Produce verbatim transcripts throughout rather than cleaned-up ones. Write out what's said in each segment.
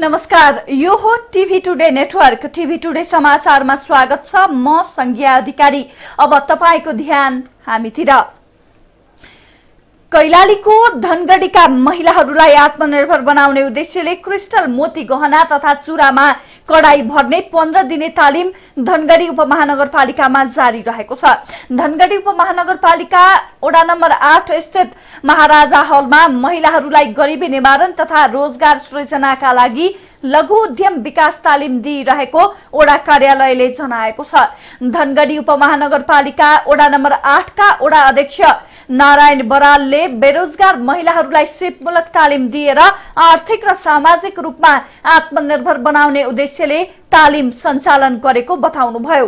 नमस्कार, यो हो TV today network. TV today समाचारमा स्वागत छ। म संज्ञा अधिकारी। अब तपाईको ध्यान हामीतिर। कैलालीको धनगढीका महिलाहरूलाई आत्मनिर्भर बनाउने उद्देश्यले क्रिस्टल मोती गहना तथा चुरामा कडाई भर्ने पन्ध्र दिने तालिम धनगढी उपमहानगरपालिकामा जारी रहेको छ। धनगढी उपमहानगरपालिका वडा नम्बर आठ स्थित महाराजा हलमा महिलाहरूलाई गरिबी निवारण तथा रोजगार सृजनाका लागि लघु उद्यम विकास तालिम दिइरहेको वडा कार्यालयले जनाएको छ। धनगढी उपमहानगरपालिका वडा नम्बर आठ का वडा अध्यक्ष नारायण बरालले बेरोजगार महिलाहरूलाई सिपमूलक तालिम दिएर आर्थिक र सामाजिक रूपमा आत्मनिर्भर बनाउने उद्देश्यले तालिम सञ्चालन गरेको बताउनुभयो।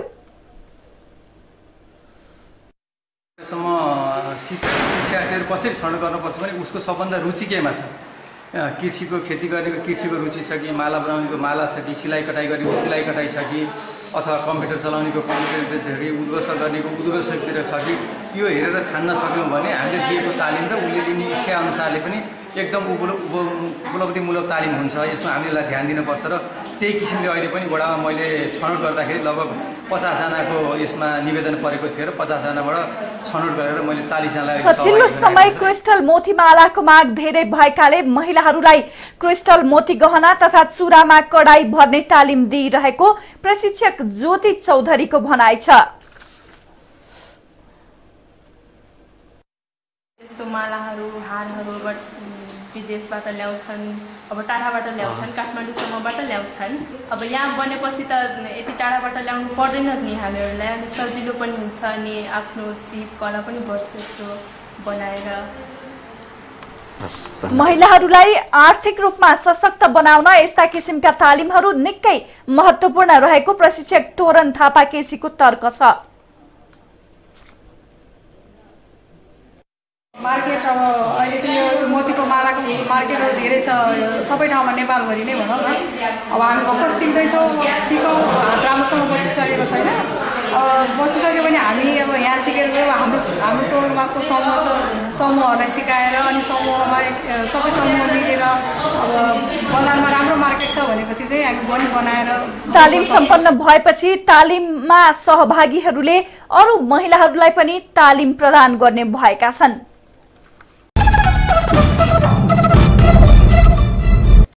शिक्षार्थीहरू कसरी छनौट गर्नुपर्छ भने उसको सबभन्दा रुचि केमा छ। कृषिको खेती गरेको कृषिको रुचि छ कि, माला बनाउनेको माला छ कि, सिलाइ कटाइ गरेको सिलाइ कटाइ छ कि, अथवा कम्प्युटर चलाउनेको कम्प्युटर छ कि, उद्घोष गर्नेको उद्घोषतिर छ कि, यो हेरेर छान्न सक्यौँ भने हामीले दिएको तालिम र उसले लिने इच्छा अनुसारले पनि एकदम उपलब्धिमूलक तालिम हुन्छ। यसमा हामीले ध्यान दिनुपर्छ र त्यही किसिमले अहिले पनि वडामा मैले छनौट गर्दाखेरि लगभग पचासजनाको यसमा निवेदन परेको थियो र पचासजनाबाट छनौट गरेर मैले चालिसजनालाई। पछिल्लो समय क्रिस्टल मोती मालाको माग धेरै भएकाले महिलाहरूलाई क्रिस्टल मोती गहना तथा चुरामा कडाई भर्ने तालिम दिइरहेको प्रशिक्षक ज्योति चौधरीको भनाइ छ। यस्तो मालाहरू हारहरू विदेशबाट ल्याउँछन्, अब टाढाबाट ल्याउँछन्, काठमाडौँसम्मबाट ल्याउँछन्। अब यहाँ बनेपछि त यति टाढाबाट ल्याउनु पर्दैन नि हामीहरूलाई, अनि सजिलो पनि हुन्छ अनि आफ्नो सिप कला पनि बढ्छ यस्तो बनाएर। महिलाहरूलाई आर्थिक रूपमा सशक्त बनाउन यस्ता किसिमका तालिमहरू निकै महत्त्वपूर्ण रहेको प्रशिक्षक तोरण थापा केसीको तर्क छ। मार्केट अब अहिले त यो मोतीको मालाको मार्केटहरू धेरै छ सबै ठाउँमा, नेपालभरि नै भनौँ न। अब हामी भर्खर सिक्दैछौँ, सिकौँ, राम्रोसँग बसिसकेको छैन। अब बसिसक्यो भने हामी अब यहाँ सिकेर गयो, हाम्रो हाम्रो टोलमाको समूह छ, समूहहरूलाई सिकाएर अनि समूहमा सबै समूह मिलेर अब बजारमा राम्रो मार्केट छ भनेपछि चाहिँ हामी पनि बनाएर। तालिम सम्पन्न भएपछि तालिममा सहभागीहरूले अरू महिलाहरूलाई पनि तालिम प्रदान गर्ने भएका छन्।